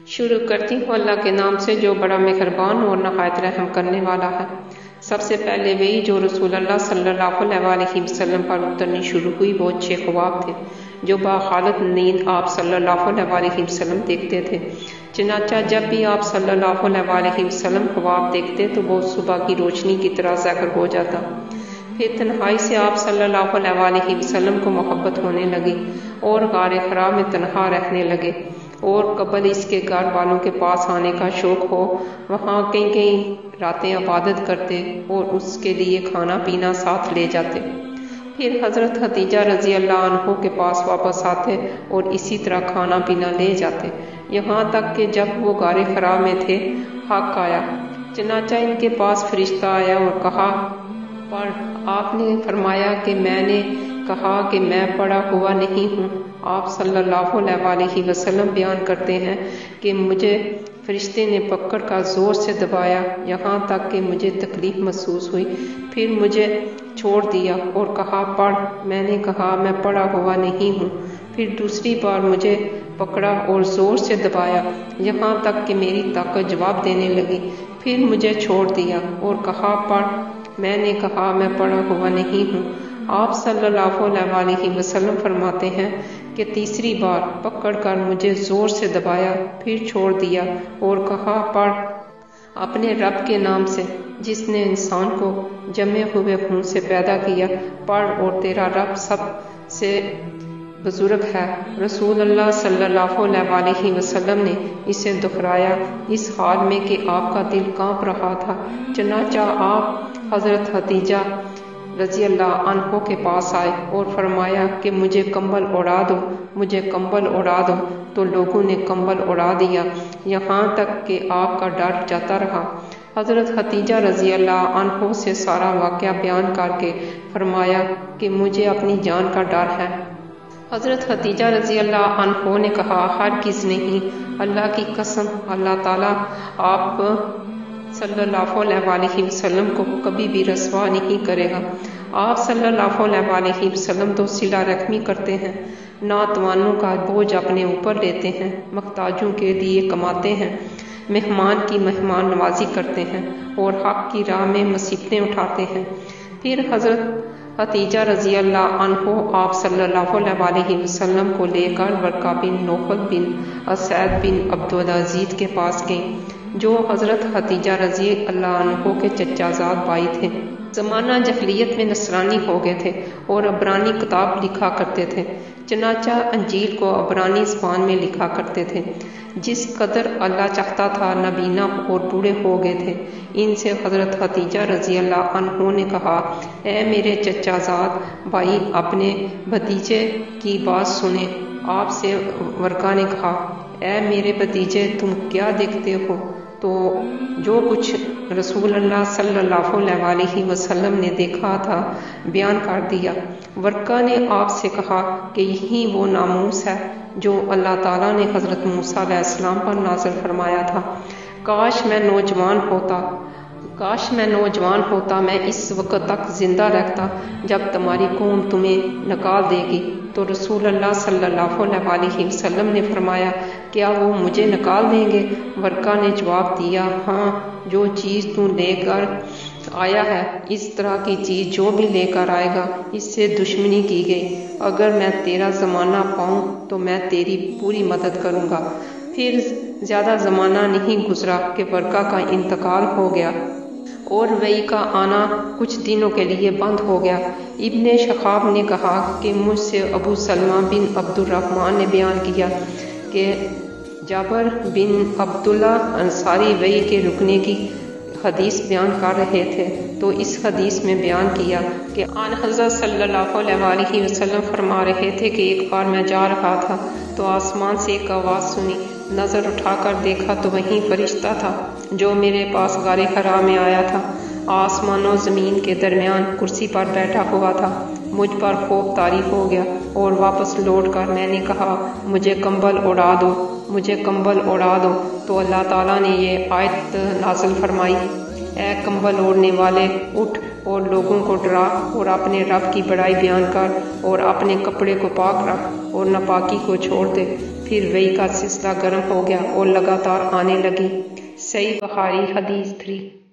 شروع کرتی ہوں اللہ کے نام سے جو بڑا مہربان اور نہایت رحم کرنے والا ہے۔ سب سے پہلے وہی جو رسول اللہ صلی اللہ علیہ وسلم پر اترنی شروع ہوئی وہ 6 خواب تھے جو باحالت نیند آپ صلی اللہ علیہ وسلم دیکھتے تھے۔ چنانچہ جب بھی آپ صلی اللہ علیہ وسلم خواب دیکھتے تو وہ صبح کی روشنی کی طرح ظاہر ہو جاتا۔ پھر تنہائی سے آپ صلی اللہ علیہ وسلم کو محبت ہونے لگی اور غار حرا میں تنہا رہنے لگے، اور قبل اس کے گھر والوں کے پاس آنے کا شوق ہو وہاں کئی راتیں عبادت کرتے اور اس کے لیے کھانا پینا ساتھ لے جاتے۔ پھر حضرت خدیجہ رضی اللہ عنہ کے پاس واپس آتے اور اسی طرح کھانا پینا لے جاتے، یہاں تک کہ جب وہ غار حرا میں تھے حق آیا۔ چنانچہ ان کے پاس فرشتہ آیا اور کہا پڑھ۔ آپ نے فرمایا کہ میں نے کہا کہ میں پڑھا ہوا نہیں ہوں۔ آپ صلی اللہ علیہ وسلم بیان کرتے ہیں کہ مجھے فرشتے نے پکڑ کر زور سے دبایا یہاں تک کہ مجھے تکلیف محسوس ہوئی، پھر مجھے چھوڑ دیا اور کہا پڑھ۔ میں نے کہا میں پڑھا ہوا نہیں ہوں، پھر دوسری بار مجھے پکڑا اور زور سے دبایا یہاں تک کہ میری طاقت جواب دینے لگی، پھر مجھے چھوڑ دیا اور کہا پڑھ۔ میں نے کہا میں پڑھا ہوا نہیں ہوں۔ آپ صلی اللہ علیہ وسلم فرماتے ہیں کہ تیسری بار پکڑ کر مجھے زور سے دبایا، پھر چھوڑ دیا اور کہا پڑھ اپنے رب کے نام سے جس نے انسان کو جمے ہوئے خون سے پیدا کیا، پڑھ اور تیرا رب سب سے بزرگ ہے۔ رسول اللہ صلی اللہ علیہ وسلم نے اسے دہرایا اس حال میں کہ آپ کا دل کانپ رہا تھا۔ چنانچہ آپ حضرت خدیجہ رضی اللہ عنہ کے پاس آئے اور فرمایا کہ مجھے کمبل اڑا دو، مجھے کمبل اڑا دو، تو لوگوں نے کمبل اڑا دیا یہاں تک کہ آپ کا ڈر جاتا رہا۔ حضرت خدیجہ رضی اللہ عنہ سے سارا واقعہ بیان کر کے فرمایا کہ مجھے اپنی جان کا ڈر ہے۔ حضرت خدیجہ رضی اللہ عنہ نے کہا ہرگز نہیں، اللہ کی قسم اللہ تعالیٰ آپ صلی اللہ علیہ وسلم کو کبھی بھی رسوا نہیں کرے گا۔ آپ صلی اللہ علیہ وسلم تو صلہ رحمی کرتے ہیں، ناتوانوں کا بوجھ اپنے اوپر لیتے ہیں، محتاجوں کے لیے کماتے ہیں، مہمان کی مہمان نوازی کرتے ہیں اور حق کی راہ میں مصیبتیں اٹھاتے ہیں۔ پھر حضرت خدیجہ رضی اللہ عنہ آپ صلی اللہ علیہ وسلم کو لے کر ورقہ بن نوفل بن اسید بن عبدالعزیز کے پاس گئیں جو حضرت خدیجہ رضی اللہ عنہ کے چچا زاد بھائی تھے۔ زمانہ جاہلیت میں نصرانی ہو گئے تھے اور عبرانی کتاب لکھا کرتے تھے، چنانچہ انجیل کو عبرانی زبان میں لکھا کرتے تھے۔ جس قدر اللہ چاہتا تھا نابینا اور بوڑھے ہو گئے تھے۔ ان سے حضرت خدیجہ رضی اللہ عنہ نے کہا اے میرے چچا زاد بھائی اپنے بھتیجے کی بات سنیں۔ آپ سے ورقہ نے کہا اے میرے بھتیجے تم کیا دیکھتے ہو؟ تو جو کچھ رسول اللہ صلی اللہ علیہ وسلم نے دیکھا تھا بیان کر دیا۔ ورقہ نے آپ سے کہا کہ یہی وہ ناموس ہے جو اللہ تعالیٰ نے حضرت موسیٰ علیہ السلام پر نازل فرمایا تھا۔ کاش میں نوجوان ہوتا، میں اس وقت تک زندہ رہتا جب تمہاری قوم تمہیں نکال دے گی۔ تو رسول اللہ صلی اللہ علیہ وسلم نے فرمایا کیا وہ مجھے نکال دیں گے؟ ورقہ نے جواب دیا ہاں، جو چیز تو لے کر آیا ہے اس طرح کی چیز جو بھی لے کر آئے گا اس سے دشمنی کی گئی۔ اگر میں تیرا زمانہ پاؤں تو میں تیری پوری مدد کروں گا۔ پھر زیادہ زمانہ نہیں گزرا کہ ورقہ کا انتقال ہو گیا اور وحی کا آنا کچھ دنوں کے لیے بند ہو گیا۔ ابن شہاب نے کہا کہ مجھ سے ابو سلمہ بن عبد الرحمن نے بیان کیا کہ جابر بن عبداللہ انصاری وحی کے رکنے کی حدیث بیان کر رہے تھے تو اس حدیث میں بیان کیا کہ آن حضرت صلی اللہ علیہ وسلم فرما رہے تھے کہ ایک بار میں جا رہا تھا تو آسمان سے ایک آواز سنی، نظر اٹھا کر دیکھا تو وہیں فرشتہ تھا جو میرے پاس غار حرا میں آیا تھا، آسمان و زمین کے درمیان کرسی پر بیٹھا ہوا تھا۔ مجھ پر خوف طاری ہو گیا اور واپس لوٹ کر میں نے کہا مجھے کمبل اڑا دو، مجھے کمبل اڑا دو۔ تو اللہ تعالیٰ نے یہ آیت نازل فرمائی اے کمبل اوڑھنے والے اٹھ اور لوگوں کو ڈرا اور اپنے رب کی بڑائی بیان کر اور اپنے کپڑے کو پاک رکھ اور ناپاکی کو چھوڑ دے۔ پھر وہی کا سلسلہ گرم ہو گیا اور لگاتار آنے لگی۔ صحیح بخاری حدیث 3